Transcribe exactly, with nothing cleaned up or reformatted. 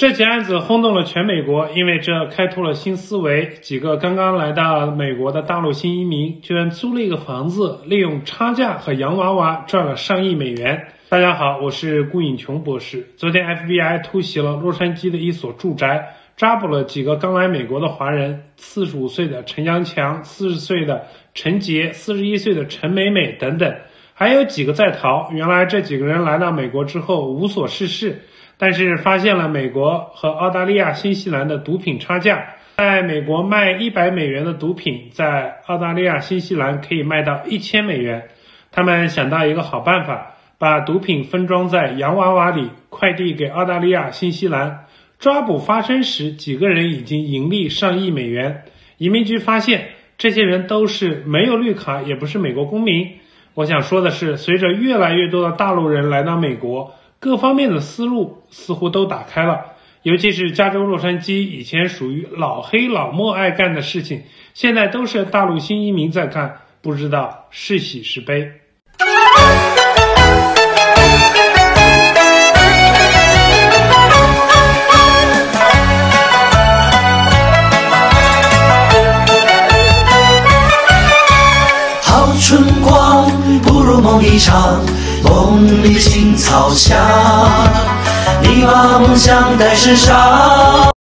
这起案子轰动了全美国，因为这开拓了新思维。几个刚刚来到美国的大陆新移民居然租了一个房子，利用差价和洋娃娃赚了上亿美元。大家好，我是顾颖琼博士。昨天 F B I 突袭了洛杉矶的一所住宅，抓捕了几个刚来美国的华人，四十五岁的陈阳强，四十岁的陈杰，四十一岁的陈美美等等，还有几个在逃。原来这几个人来到美国之后无所事事，但是发现了美国和澳大利亚、新西兰的毒品差价，在美国卖一百美元的毒品，在澳大利亚、新西兰可以卖到一千美元。他们想到一个好办法，把毒品分装在洋娃娃里，快递给澳大利亚、新西兰。抓捕发生时，几个人已经盈利上亿美元。移民局发现这些人都是没有绿卡，也不是美国公民。我想说的是，随着越来越多的大陆人来到美国，各方面的思路似乎都打开了，尤其是加州洛杉矶，以前属于老黑老墨爱干的事情，现在都是大陆新移民在干，不知道是喜是悲。 好春光不如梦一场，梦里青草香，你把梦想带身上。